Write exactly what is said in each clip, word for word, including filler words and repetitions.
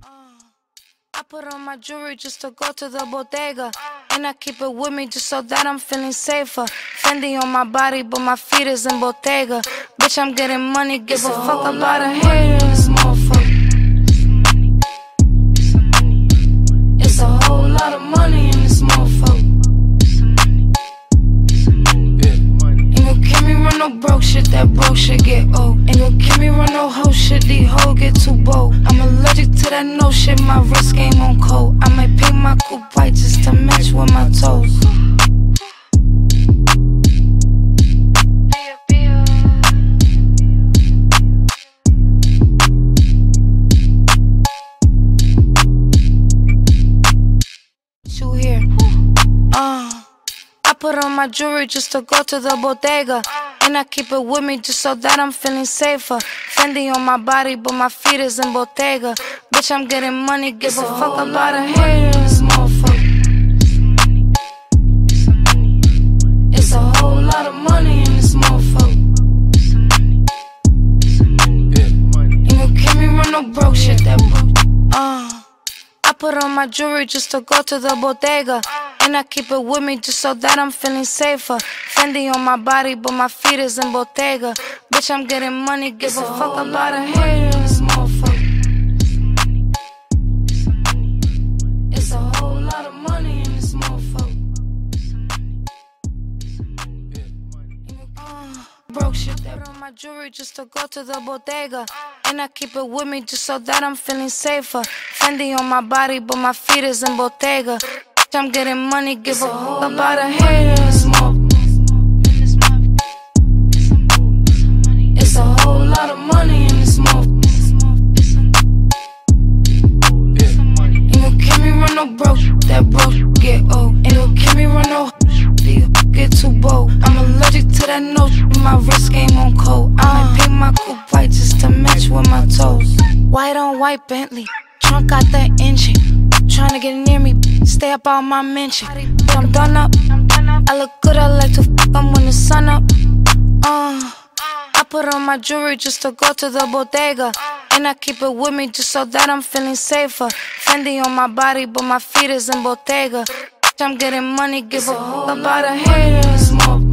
I put on my jewelry just to go to the bodega, and I keep it with me just so that I'm feeling safer. Fendi on my body, but my feet is in Bottega. Bitch, I'm getting money, give a fuck about a hater in this motherfucker. It's a whole lot of money in this motherfucker. Ain't gon' keep me run no broke shit, that broke shit get old. Ain't gon' keep me run no hoe shit, these hoes get too bold. I'm allergic to that no shit, my wrist game on cold. I might paint my coupe white just to match with my toes. You here? Uh, I put on my jewelry just to go to the bodega, and I keep it with me just so that I'm feeling safer. Fendi on my body, but my feet is in Bottega. Bitch, I'm getting money, give a fuck about a hater in this motherfucker. It's a whole lot of money in this motherfucker. Ain't gon' keep me run no broke shit, that broke. Uh, I put on my jewelry just to go to the bodega, and I keep it with me just so that I'm feeling safer. Fendi on my body, but my feet is in Bottega. Bitch, I'm getting money, give a fuck about a hater in this motherfucker. It's a whole lot of money in this motherfucker. Uh, broke shit, that on my jewelry just to go to the bodega, and I keep it with me just so that I'm feeling safer. Fendi on my body, but my feet is in Bottega. I'm getting money, give a fuck about a hater in this motherfucker. It's a whole lot of money in this motherfucker. Ain't gon' keep me run no broke, that broke get old. Ain't gon' keep me run no these get too bold. I'm allergic to that no my wrist game on cold. I might paint my coupe white just to match with my toes. White on white Bentley, trunk got that engine. Tryna get near me, stay up all my mention. But I'm done up, I look good, I like to fuck them when the sun up. Uh, I put on my jewelry just to go to the bodega, and I keep it with me just so that I'm feeling safer. Fendi on my body, but my feet is in Bottega. I'm getting money, give a fuck about a hater in this motherfucker.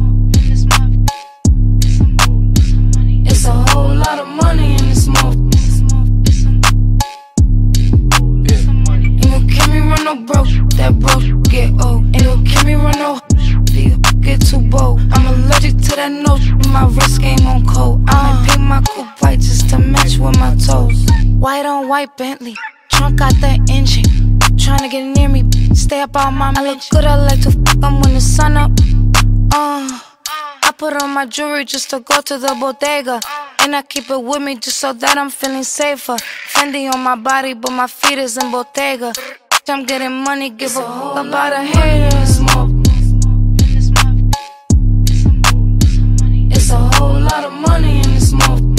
It's a whole lot of money in this motherfucker. No broke, that broke get old. Ain't gon' keep me run no these get too bold. I'm allergic to that no my wrist game on cold. I might paint my coupe white just to match with my toes. White on white Bentley, trunk got that engine. Tryna get near me, stay up all my mention. I look good, I like to fuck them when the sun up. Uh, I put on my jewelry just to go to the bodega, and I keep it with me just so that I'm feeling safer. Fendi on my body, but my feet is in Bottega. I'm getting money, give a fuck about a hater in this motherfucker. It's a whole lot of money in this motherfucker.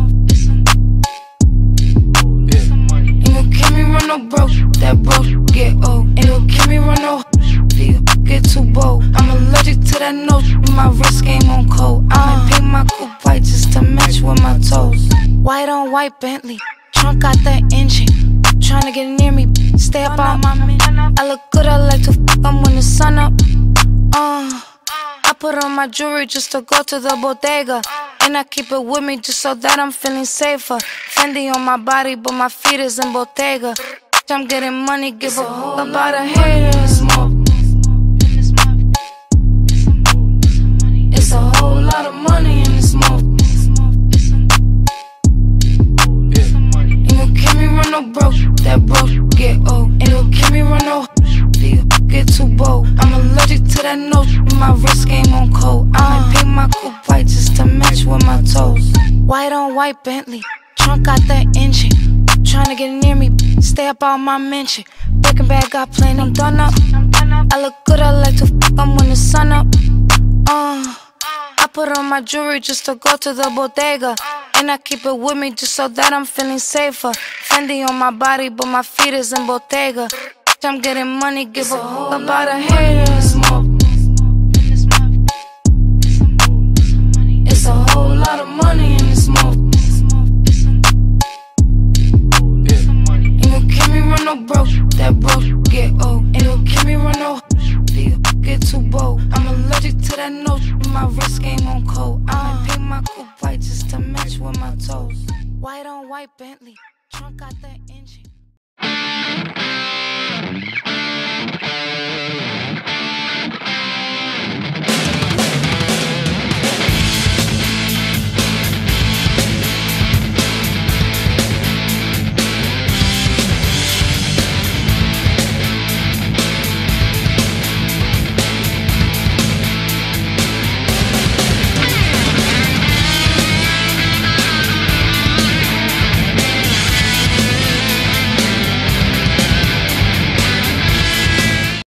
Ain't gon' keep me run no broke, that broke get old. Ain't gon' keep me run no these get too bold. I'm allergic to that no my wrist game on cold. I might paint my coupe white just to match with my toes. White on white Bentley, trunk got that engine. Tryna get near me, stay up all my mention. I look good, I like to fuck them when the sun up. Uh, I put on my jewelry just to go to the bodega, and I keep it with me just so that I'm feeling safer. Fendi on my body, but my feet is in Bottega. I'm getting money, give a fuck about a hater in this motherfucker. It's a whole lot of money in this motherfucker. No broke, that broke get old. Ain't gon' keep me run no these get too bold. I'm allergic to that no my wrist game on cold. I might paint my coupe white just to match with my toes. White on white Bentley, trunk got that engine. Tryna get near me, stay up all my mention. Breaking bad got plain, I'm done up. I look good, I like to fuck them when the sun up. Uh, I put on my jewelry just to go to the bodega, and I keep it with me just so that I'm feeling safer. Fendi on my body, but my feet is in Bottega. I'm getting money, give a fuck about a hater in this motherfucker. It's a whole lot of money in this motherfucker. Ain't no broke, that broke get old. And you can't me run no do you get too bold. I'm allergic to that note, my wrist game on cold. I might paint my coupe white just to match with my toes. White on white Bentley, trunk got that engine.